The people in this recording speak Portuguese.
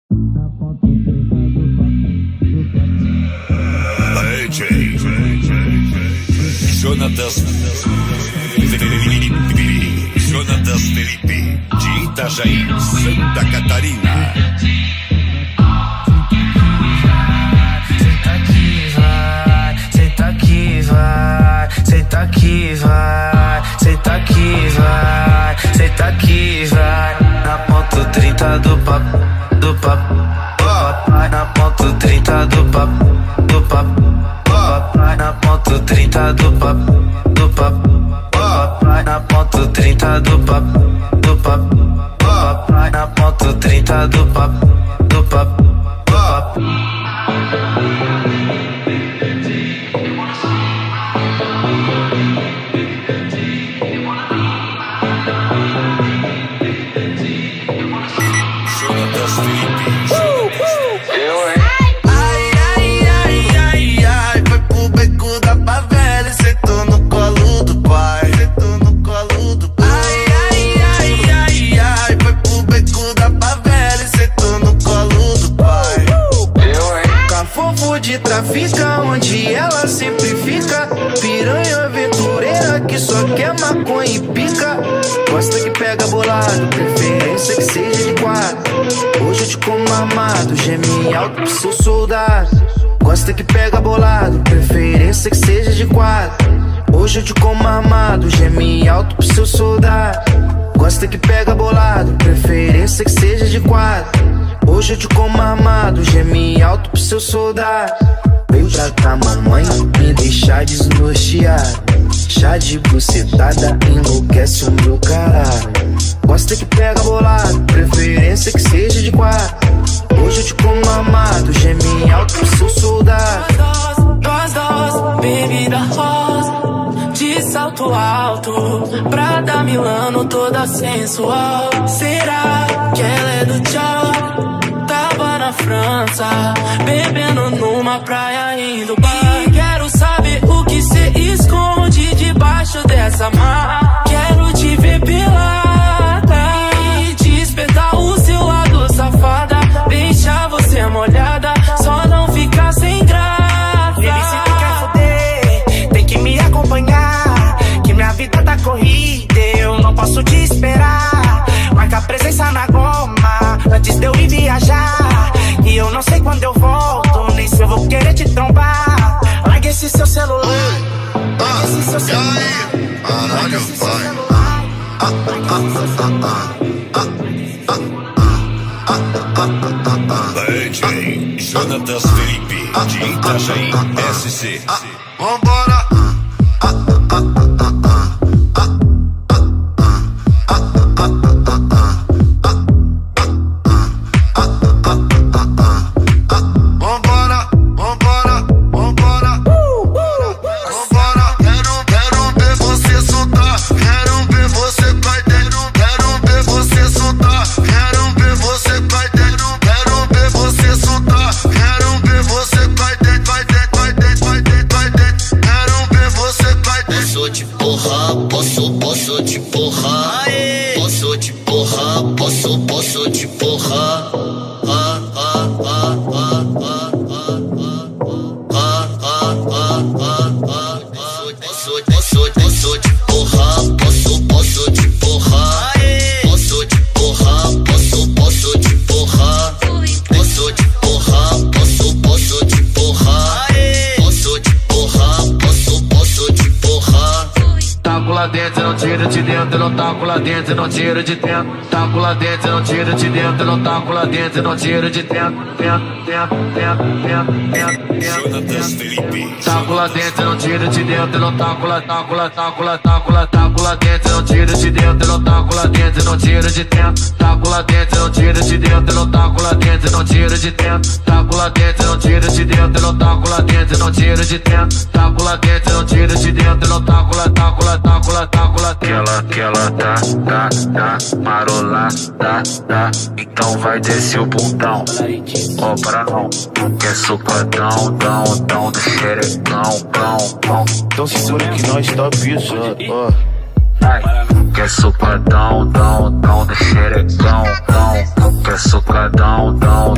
Jonatas Felipe, de Itajaí, Santa Catarina. Senta aqui, vai, senta aqui, vai, senta aqui, vai, senta aqui, vai. Na ponto 30 do papo, do papo, papai. Na ponto 30 do papo, do papo, papai. Na ponto 30 do papo, do papo, papai. Na ponto 30 do papo, do papo, papai. Na ponto 30 do papo, do papo, papai. Jonatas Felipe, foi pro beco da favela e sentou no colo do pai. Sentou no colo do pai. Foi pro beco da favela e sentou no colo do pai. Cafofo de trafica, onde ela sempre fica. Piranha aventureira que só quer maconha e pica. Gosta que pega bolado, preferência que seja de quatro. Hoje eu te como armado, geme alto pro seu soldado. Gosta que pega bolado, preferência que seja de quatro. Hoje eu te como armado, geme alto pro seu soldado. Gosta que pega bolado, preferência que seja de quatro. Hoje eu te como armado, geme alto pro seu soldado. Veio tratar mamãe, me deixar desnorteado. Chá de bucetada, enlouquece o meu caralho. Gosta que pega bolado, preferência que seja de quatro. Hoje eu te como amado, geme alto pro seu soldado. Duas doses, bebida rosa, de salto alto, Prada Milano toda sensual. Será que ela é do tchau? Tava na França, bebendo numa praia em Dubai. E quero saber o que cê esconde debaixo dessa mala. Quero te ver pelada e despertar o seu lado safada. Deixar você molhada, só não ficar sem graça. Baby, se tu quer foder, tem que me acompanhar, que minha vida tá corrida, eu não posso te esperar. Marca a presença na goma, antes de eu ir viajar. E eu não sei quando eu volto, nem se eu vou querer te trombar. Larga esse seu celular, larga esse seu celular. caralho, vai. DJ Jonatas Felipe, de Itajaí, SC. Vambora! Posso te porrar, posso te porrar, posso te porrar. Posso te porrar, posso te porrar, posso te porrar, posso te porrar, posso te porrar, posso te porrar, posso te porrar, posso te porrar. Taco lá dentro, não tira de dentro, não taco lá dentro, não tira de dentro. Taco lá dentro, não tira de dentro, não taco lá dentro, não tira de dentro. Jonatas Felipe. Taco lá dentro, não tira de dentro, não taco lá dentro, não tira de dentro, não taco lá dentro, não tira de dentro. Taco lá dentro, não tira de dentro, não taco lá dentro, não tira de dentro. Taco lá dentro, não tira de dentro, não taco lá dentro, não tira de dentro. Taco lá dentro, não tira de dentro, não taco lá. Que ela tá marolada, então vai descer o bundão. Ó pra não, quer socadão, dão do xerecão, pão. Então segura que nós tá pisando, ó. Quer socadão, dão do xerecão, quer socadão, dão